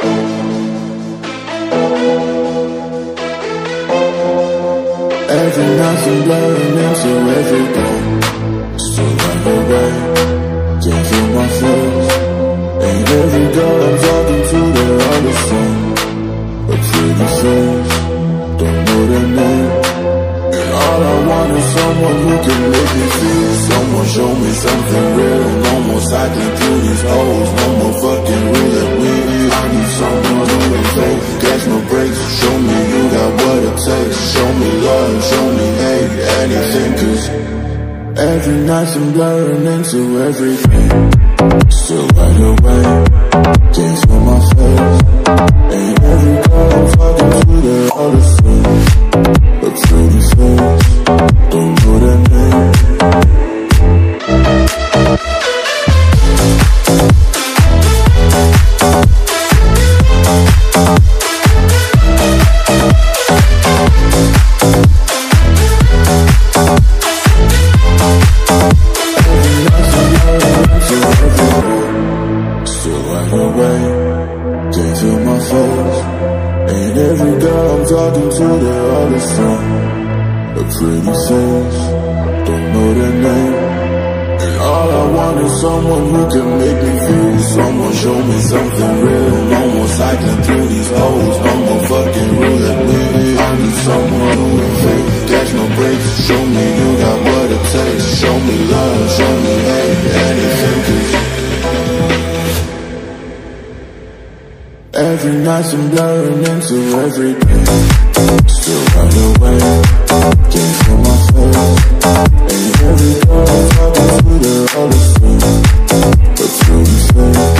Every night's I'm blurring into every day. Still right away, can't feel my face. And every girl I'm talking to, they're all the same. A pretty face, don't know their name. And all I want is someone who can make me feel. Someone show me something real. No more cycling through these holes, no more fucking roulette wheel. I need someone who can fake, catch no breaks. Show me you got what it takes. Show me love, show me hate, anything. Cause every night's I'm blurring into everything. Still right away, can't feel my face. And every girl I'm talking to, they're all the same. A pretty face, don't know their name. Can't feel my face. And every girl I'm talking to, they're all the same. A pretty face, don't know their name. And all I want is someone who can make me feel. Someone show me something real. No more cycling through these holes, no more fucking roulette wheel. I need someone who can fake, catch no breaks. Show me you got what it takes. Show me love, show me hate, anything. Cause every night's I'm blurring into every day. Still right away, can't feel my face. And every girl I'm talking to, they're all the same. A pretty face,